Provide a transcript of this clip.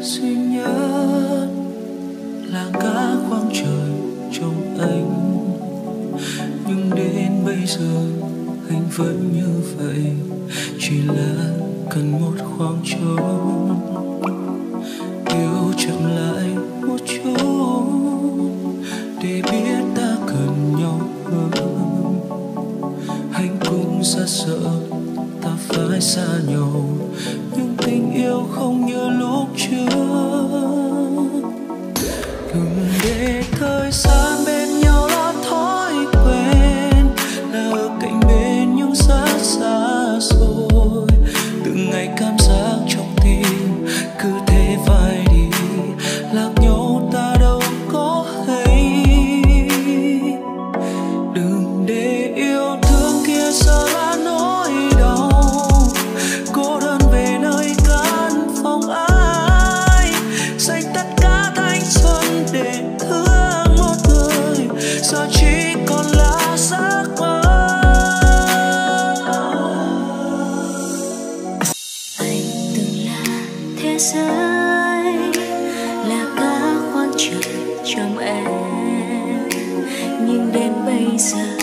duy nhất là cả khoảng trời trong anh, nhưng đến bây giờ anh vẫn như vậy, chỉ là cần một khoảng trống. Yêu chậm lại một chút để biết ta cần nhau hơn. Anh cũng rất sợ ta phải xa nhau, nhưng tình yêu không như lúc trước. Đừng để thời gian bên nhau là thói quen, là ở cạnh bên nhưng rất xa rồi. Từng ngày cảm giác trong tim cứ thế phai đi, lạc nhau ta đâu có hay. Đừng để yêu thương kia giờ là nỗi đau, cô đơn về nơi căn phòng ai, dành tất cả thanh xuân để thương một người, giờ chỉ còn là giấc mơ. Anh từng là thế giới, là cả khoảng trời trong em, nhưng đến bây giờ